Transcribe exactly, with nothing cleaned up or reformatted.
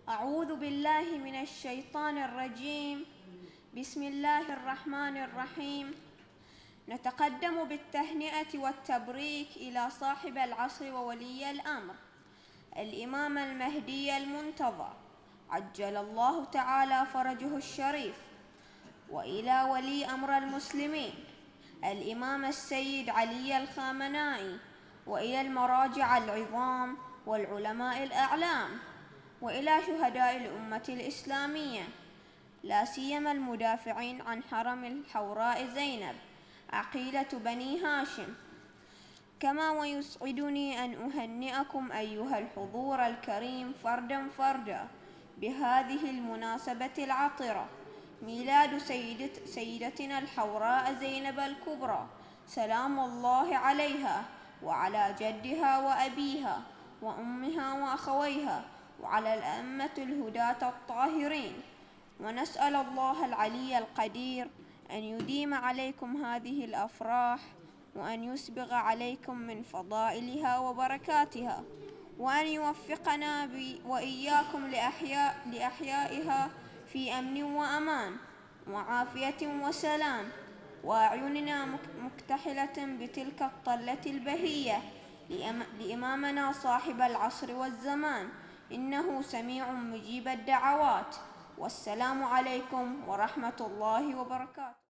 أعوذ بالله من الشيطان الرجيم. بسم الله الرحمن الرحيم. نتقدم بالتهنئة والتبريك إلى صاحب العصر وولي الأمر الإمام المهدي المنتظر عجل الله تعالى فرجه الشريف، وإلى ولي أمر المسلمين الإمام السيد علي الخامنائي، وإلى المراجع العظام والعلماء الأعلام، وإلى شهداء الأمة الإسلامية، لا سيما المدافعين عن حرم الحوراء زينب عقيلة بني هاشم. كما ويسعدني أن أهنئكم أيها الحضور الكريم فردا فردا بهذه المناسبة العطرة، ميلاد سيدت سيدتنا الحوراء زينب الكبرى سلام الله عليها، وعلى جدها وأبيها وأمها وأخويها، وعلى الأئمة الهداة الطاهرين. ونسأل الله العلي القدير أن يديم عليكم هذه الأفراح، وأن يسبغ عليكم من فضائلها وبركاتها، وأن يوفقنا وإياكم لأحياء لأحيائها في أمن وأمان وعافية وسلام، وأعيننا مكتحلة بتلك الطلة البهية لإمامنا صاحب العصر والزمان، إنه سميع مجيب الدعوات. والسلام عليكم ورحمة الله وبركاته.